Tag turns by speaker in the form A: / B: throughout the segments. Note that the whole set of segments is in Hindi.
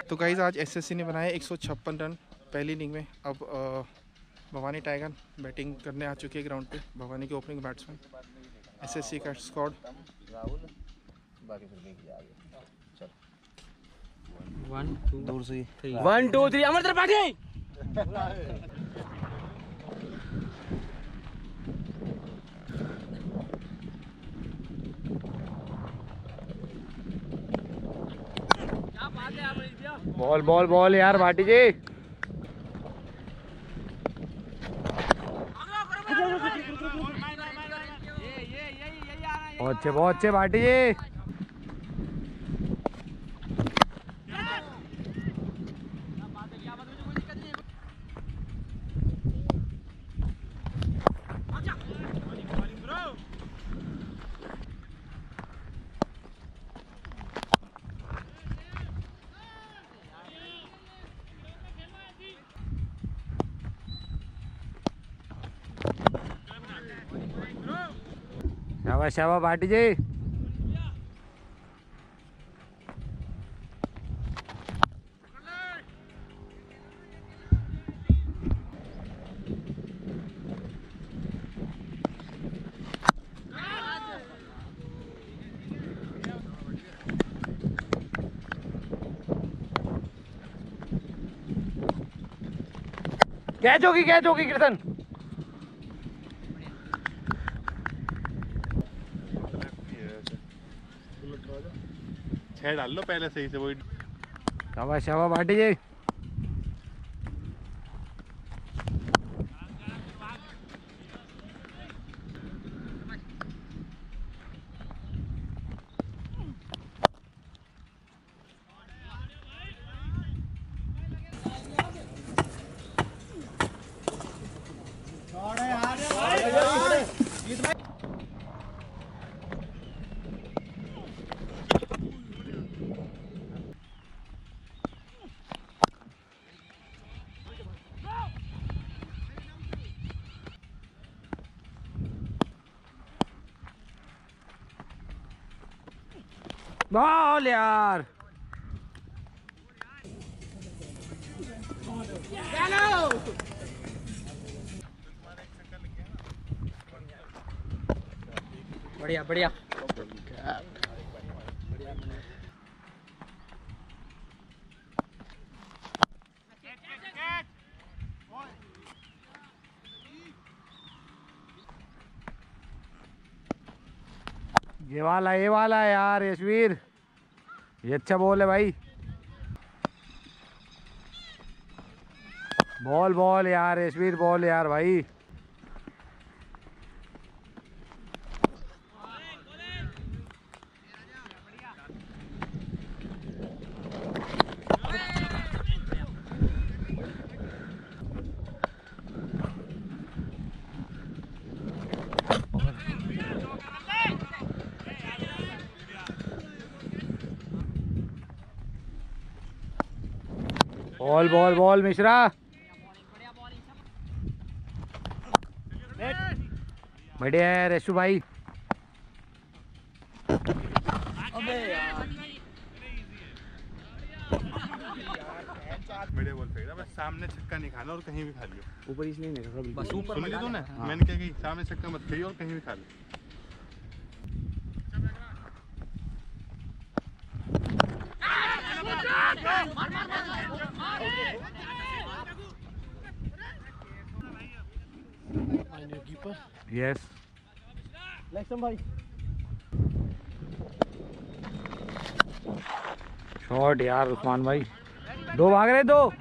A: तो गाइस आज एसएससी ने बनाए 156 रन पहली इनिंग में। अब भवानी टाइगर बैटिंग करने आ चुकी है ग्राउंड पे। भवानी के ओपनिंग बैट्समैन, एसएससी का स्क्वाड।
B: राहुल बाकी फिर देखिए आगे। चल
C: 1 2
B: दूर से
C: 1 2 3 Amar Tripathi.
B: Ball ball ball यार भाटी जी। बहुत अच्छे भाटी जी। शाबाश शाबाश भाटी जी। कैच होगी कीर्तन।
A: छह डाल लो पहले सही से वही।
B: शाबाश शाबाश भाटी जी। बॉल यार।
C: बढ़िया बढ़िया।
B: ये वाला यार यशवीर, ये अच्छा बॉल है भाई। बॉल बॉल यार यशवीर, बॉल यार भाई। Ball ball ball Mishra. बढ़िया है रेशु भाई।
A: बढ़िया बॉल फेंका, बस सामने छक्का नहीं खाना और कहीं भी खा लियो।
C: ऊपर इसलिए नहीं रखा, बस ऊपर
A: सुन ली तूने?
C: हाँ।
A: मैंने क्या कही, सामने छक्का मत खाइयो और कहीं भी खा लो।
B: यस
C: भाई
B: शॉट यार उस्मान भाई। दो भाग रहे, दो।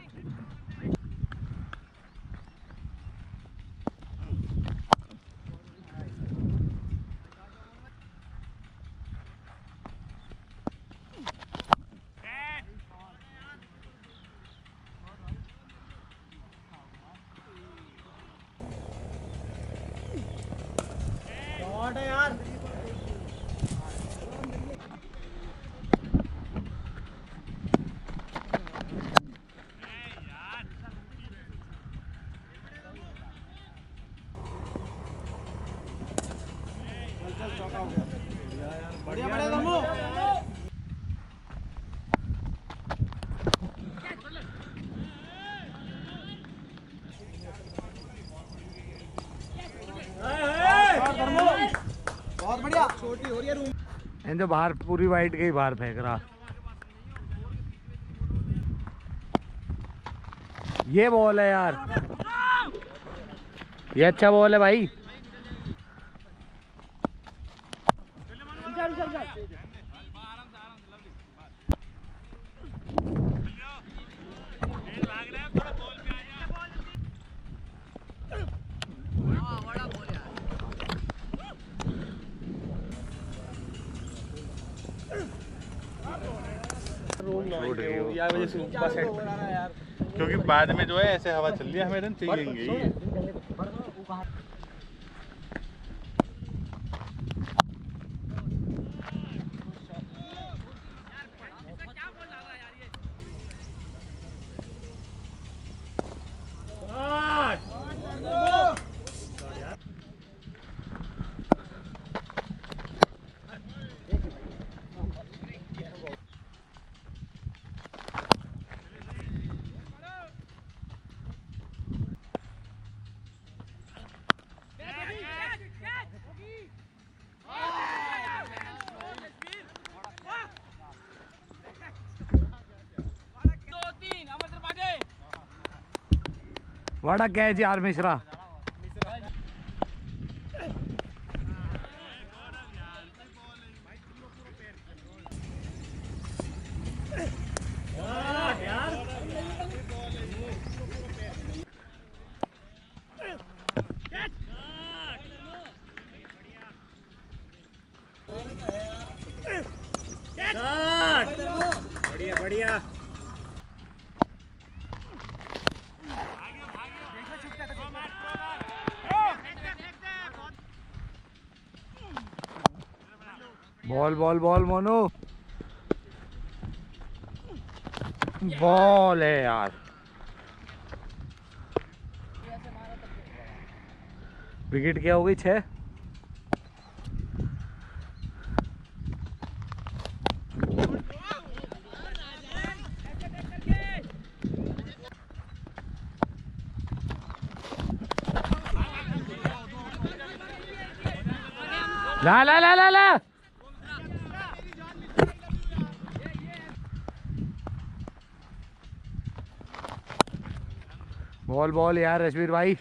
C: यार
B: जो बाहर पूरी वाइट के ही बाहर फेंक रहा। ये बॉल है यार, ये अच्छा बॉल है भाई।
D: क्योंकि बाद में जो है ऐसे हवा चल रही है, हमें रन चाहिए।
B: बड़ा कैच यार मिश्रा।
C: बढ़िया बढ़िया।
B: Ball ball ball Monu, ball है यार। विकेट क्या हो गई? 6। ला ला ला ला ला। बॉल बॉल यार रश्मीर भाई।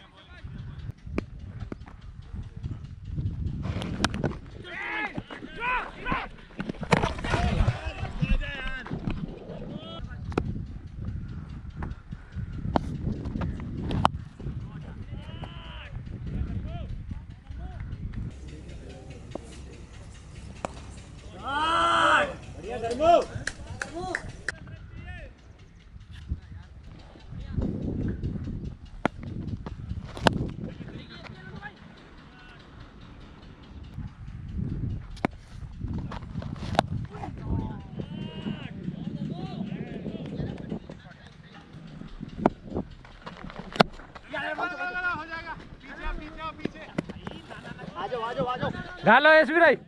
B: डालो एसवी भाई।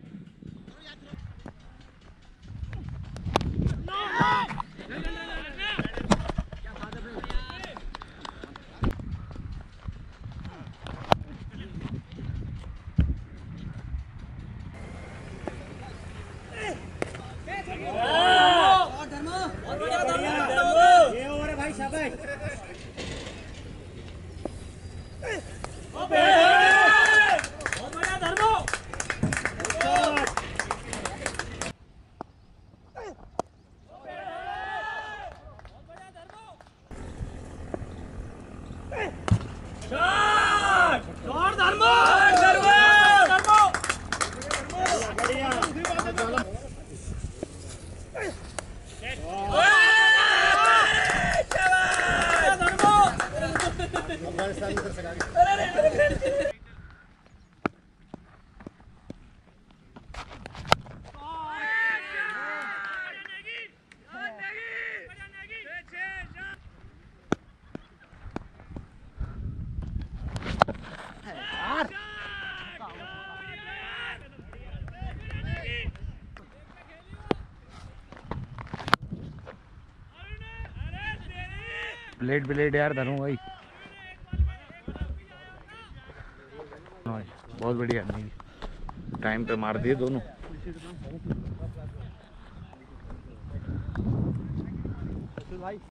B: ब्लेड ब्लेड यार धरूं भाई। बहुत बढ़िया, टाइम पे मार दिए दोनों।
C: भाई